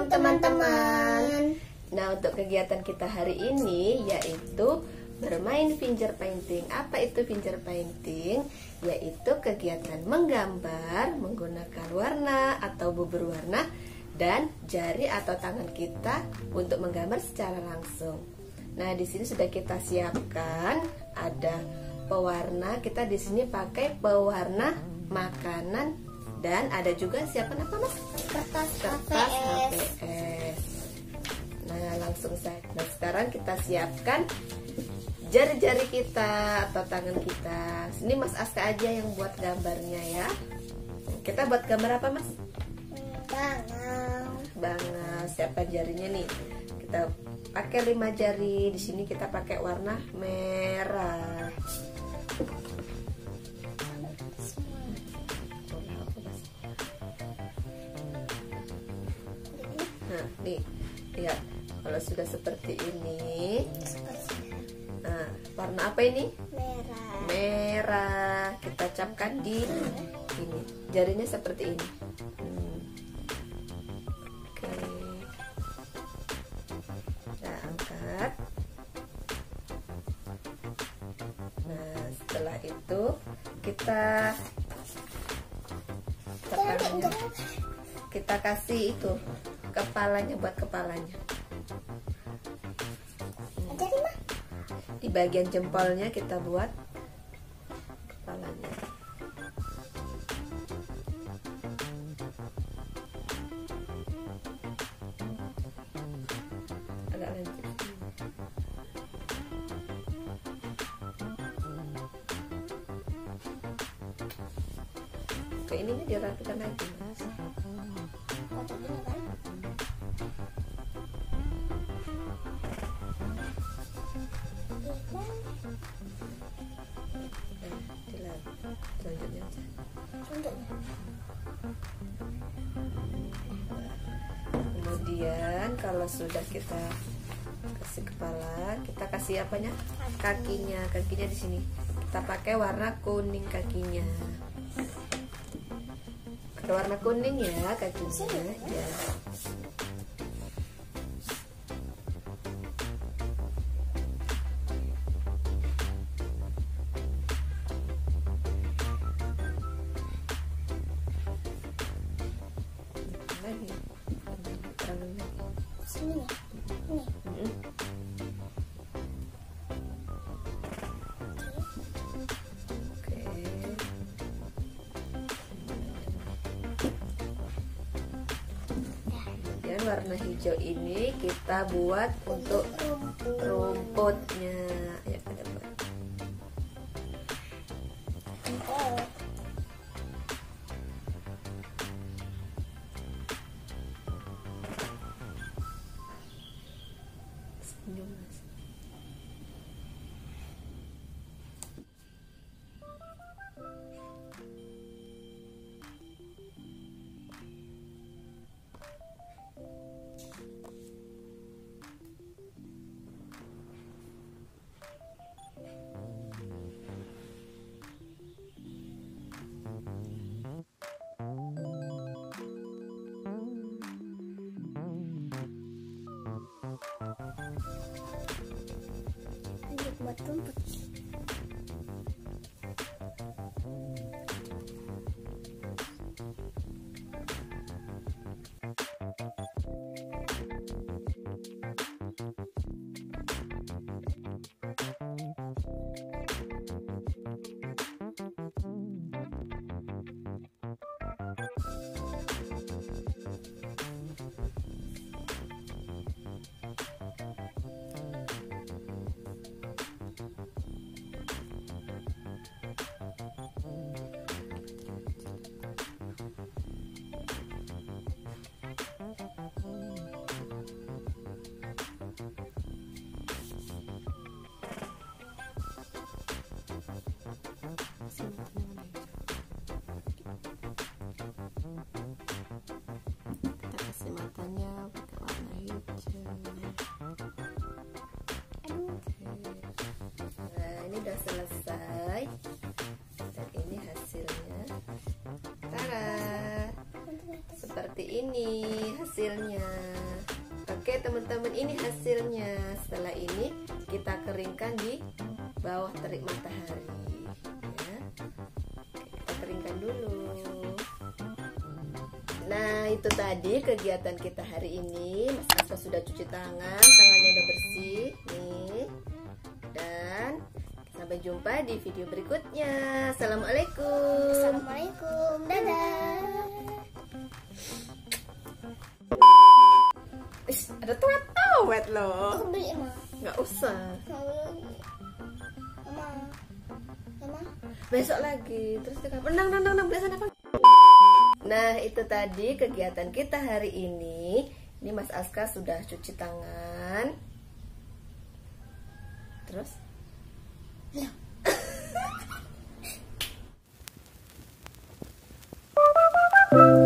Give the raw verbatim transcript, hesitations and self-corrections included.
Assalamualaikum teman-teman. Nah, untuk kegiatan kita hari ini yaitu bermain finger painting. Apa itu finger painting? Yaitu kegiatan menggambar menggunakan warna atau bubur warna dan jari atau tangan kita untuk menggambar secara langsung. Nah, di sini sudah kita siapkan ada pewarna. Kita di sini pakai pewarna makanan dan ada juga siapkan apa, Mas? Kertas, Kertas H P S. Nah, langsung saja. Nah, sekarang kita siapkan jari-jari kita atau tangan kita. Sini Mas Aska aja yang buat gambarnya ya. Kita buat gambar apa, Mas? Bangal. Bangal. Siapkan jarinya nih. Kita pakai lima jari. Di sini kita pakai warna merah. Nah, nih, lihat. Kalau sudah seperti ini, nah, warna apa ini? Merah. Merah. Kita capkan di ini. Jarinya seperti ini. Hmm. Oke. Kita angkat. Nah, setelah itu kita tekannya. Kita kasih itu kepalanya, buat kepalanya. Jadi mah Di bagian jempolnya kita buat kepalanya. Agak lanjut. Oke, ininya dirapikan lagi, Mas. kata gini kan? Selanjutnya aja. Contohnya. Kemudian kalau sudah kita kasih kepala, kita kasih apanya? Kakinya, kakinya di sini. Kita pakai warna kuning kakinya. Pakai warna kuning ya kakinya. Ya. Lagi terlalu lagi Sini nih. Ini. Mm-mm. Oke. Kemudian warna hijau ini kita buat untuk rumputnya. Ya, kita buat. Oh. Senyum, Mas. Ini buat rumput. Kita kasih matanya pakai warna hijau. Oke. Nah, ini udah selesai dan ini hasilnya. Tara, seperti ini hasilnya. teman-teman, ini hasilnya. Setelah ini kita keringkan di bawah terik matahari ya. Kita keringkan dulu. Nah, itu tadi kegiatan kita hari ini. Mas Aska sudah cuci tangan, tangannya udah bersih nih. Dan sampai jumpa di video berikutnya. Assalamualaikum. Assalamualaikum. Dadah. Ish, ada tuat awet loh. Aku beli emang. Nggak usah. Mama. Mama. Besok lagi. Terus kita menang, menang, menang, beli sana, Pak. Nah, itu tadi kegiatan kita hari ini. Ini Mas Aska sudah cuci tangan. Terus? Ya.